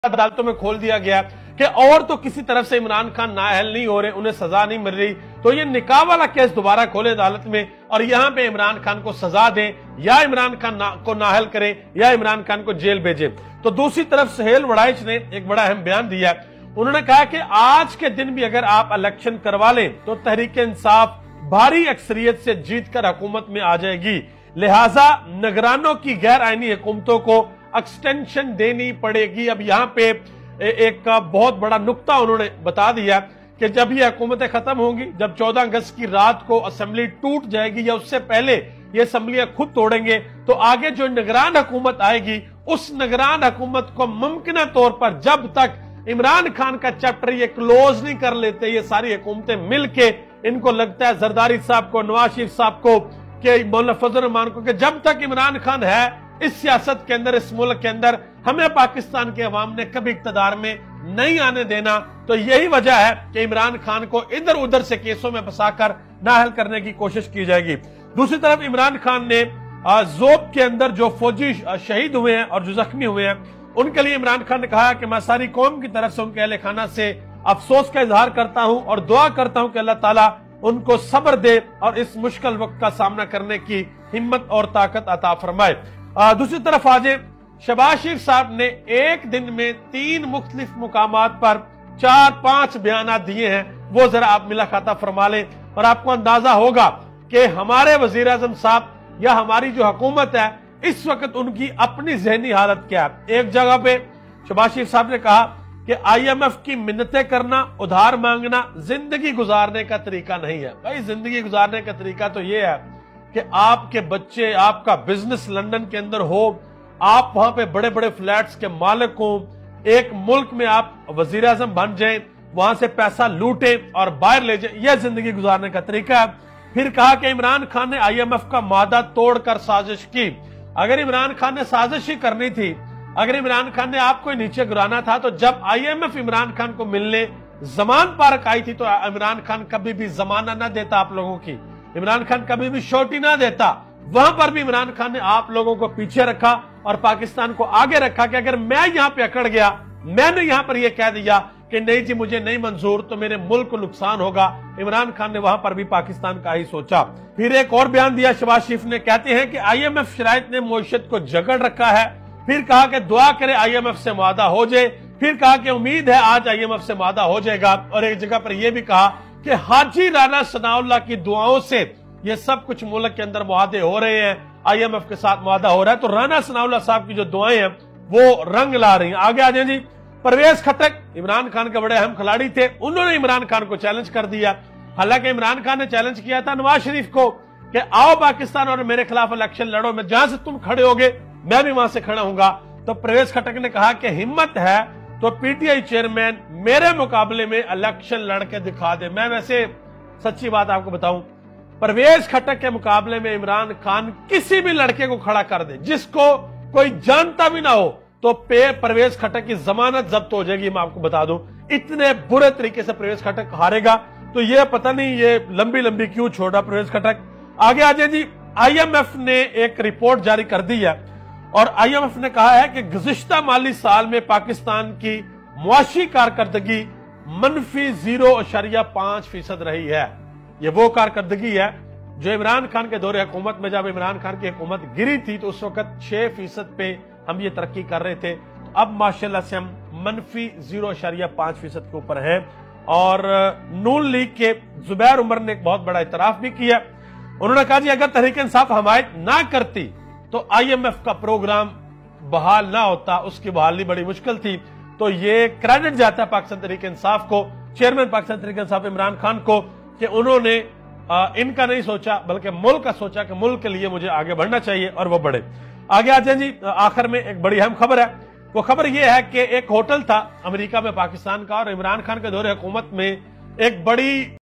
अदालतों में खोल दिया गया कि और तो किसी तरफ से इमरान खान नाअहल नहीं हो रहे, उन्हें सजा नहीं मिल रही, तो ये निकाह वाला केस दोबारा खोले अदालत में और यहाँ पे इमरान खान को सजा दें या इमरान खान को नाअहल करे या इमरान खान को जेल भेजे। तो दूसरी तरफ सुहेल वड़ाइच ने एक बड़ा अहम बयान दिया। उन्होंने कहा कि आज के दिन भी अगर आप इलेक्शन करवा लें तो तहरीक इंसाफ भारी अक्सरियत से जीत कर हुकूमत में आ जाएगी, लिहाजा निगरानों की गैर आईनी हुकूमतों को एक्सटेंशन देनी पड़ेगी। अब यहाँ पे एक बहुत बड़ा नुक्ता उन्होंने बता दिया कि जब ये हुकूमतें खत्म होंगी, जब 14 अगस्त की रात को असेंबली टूट जाएगी या उससे पहले ये असेंबलियां खुद तोड़ेंगे, तो आगे जो निगरान हुकूमत आएगी उस निगरान हुकूमत को मुमकिन तौर पर जब तक इमरान खान का चैप्टर ये क्लोज नहीं कर लेते, ये सारी हुकूमतें मिलके, इनको लगता है जरदारी साहब को, नवाज शरीफ साहब को, कि मौलाना फजल रहमान को, कि जब तक इमरान खान है इस सियासत के अंदर, इस मुल्क के अंदर, हमें पाकिस्तान के अवाम ने कभी इक्तदार में नहीं आने देना। तो यही वजह है कि इमरान खान को इधर उधर से केसों में फंसाकर नाअहल करने की कोशिश की जाएगी। दूसरी तरफ इमरान खान ने ज़ोब के अंदर जो फौजी शहीद हुए हैं और जो जख्मी हुए हैं उनके लिए इमरान खान ने कहा कि मैं सारी कौम की तरफ से उनके अहले खाना से अफसोस का इजहार करता हूं और दुआ करता हूं कि अल्लाह ताला उनको सब्र दे और इस मुश्किल वक्त का सामना करने की हिम्मत और ताकत अता फरमाए। दूसरी तरफ आज शहबाज शरीफ साहब ने एक दिन में 3 मुख्तलिफ मुकामात पर 4-5 बयान दिए हैं, वो जरा आप मिला खाता फरमा लें और आपको अंदाजा होगा कि हमारे वजीर आजम साहब या हमारी जो हुकूमत है इस वक्त उनकी अपनी जहनी हालत क्या है। एक जगह पे शहबाज शरीफ साहब ने कहा कि IMF की मिन्नतें करना, उधार मांगना जिंदगी गुजारने का तरीका नहीं है। भाई जिंदगी गुजारने का तरीका तो ये है कि आपके बच्चे, आपका बिजनेस लंदन के अंदर हो, आप वहां पे बड़े बड़े फ्लैट्स के मालिक हो, एक मुल्क में आप वजीर आजम बन जाएं, वहां से पैसा लूटें और बाहर ले जाएं, यह जिंदगी गुजारने का तरीका है। फिर कहा कि इमरान खान ने IMF का मादा तोड़कर साजिश की। अगर इमरान खान ने साजिश ही करनी थी, अगर इमरान खान ने आपको नीचे गिराना था, तो जब IMF इमरान खान को मिलने जमान पार्क आई थी तो इमरान खान कभी भी जमाना ना देता आप लोगों की, इमरान खान कभी भी शोटी ना देता। वहां पर भी इमरान खान ने आप लोगों को पीछे रखा और पाकिस्तान को आगे रखा कि अगर मैं यहां पे अकड़ गया, मैंने यहां पर यह कह दिया कि नहीं जी मुझे नहीं मंजूर, तो मेरे मुल्क को नुकसान होगा। इमरान खान ने वहां पर भी पाकिस्तान का ही सोचा। फिर एक और बयान दिया शहबाज शरीफ ने, कहते हैं कि IMF शराइत ने मईशत को जकड़ रखा है। फिर कहा कि दुआ करे IMF से मुआहदा हो जाए। फिर कहा कि उम्मीद है आज IMF से मुआहदा हो जाएगा। और एक जगह पर यह भी कहा कि हाजी राना सनाउल्लाह की दुआओं से ये सब कुछ मुल्क के अंदर मुआहदे हो रहे हैं, IMF के साथ मुआहदा हो रहा है। तो राना सनाउल्लाह साहब की जो दुआएं हैं वो रंग ला रही हैं। आगे आ जाए जी। परवेज खटक इमरान खान के बड़े अहम खिलाड़ी थे, उन्होंने इमरान खान को चैलेंज कर दिया। हालांकि इमरान खान ने चैलेंज किया था नवाज शरीफ को कि आओ पाकिस्तान और मेरे खिलाफ इलेक्शन लड़ो, मैं जहां से तुम खड़े होगे मैं भी वहां से खड़ा हूंगा। तो परवेज खटक ने कहा कि हिम्मत है तो PTI चेयरमैन मेरे मुकाबले में इलेक्शन लड़के दिखा दे। मैं वैसे सच्ची बात आपको बताऊं, परवेज खटक के मुकाबले में इमरान खान किसी भी लड़के को खड़ा कर दे जिसको कोई जानता भी ना हो, तो परवेज खटक की जमानत जब्त हो जाएगी। मैं आपको बता दूं, इतने बुरे तरीके से परवेज खटक हारेगा। तो ये पता नहीं ये लंबी लंबी क्यों छोड़ा परवेज खटक। आगे आ जाए जी। IMF ने एक रिपोर्ट जारी कर दी है और IMF ने कहा है कि गुज़िश्ता माली साल में पाकिस्तान की मुआशी कारकर्दगी -0.5% रही है। ये वो कारकर्दगी है जो इमरान खान के दौरे हुकूमत में, जब इमरान खान की हुकूमत गिरी थी तो उस वक्त 6% पे हम ये तरक्की कर रहे थे। तो अब माशाल्लाह से हम -0.5% के ऊपर हैं। और नून लीग के जुबैर उमर ने एक बहुत बड़ा इतराफ भी किया। उन्होंने कहा जी अगर तहरीक इंसाफ हमायत ना करती तो IMF का प्रोग्राम बहाल ना होता, उसकी बहाली बड़ी मुश्किल थी। तो ये क्रेडिट जाता है पाकिस्तान तहरीक इंसाफ को, चेयरमैन पाकिस्तान तहरीक इंसाफ इमरान खान को, कि उन्होंने इनका नहीं सोचा बल्कि मुल्क का सोचा कि मुल्क के लिए मुझे आगे बढ़ना चाहिए और वो बढ़े। आगे आ जाए जी। आखिर में एक बड़ी अहम खबर है। वो खबर यह है कि एक होटल था अमेरिका में पाकिस्तान का और इमरान खान के दौरे हुकूमत में एक बड़ी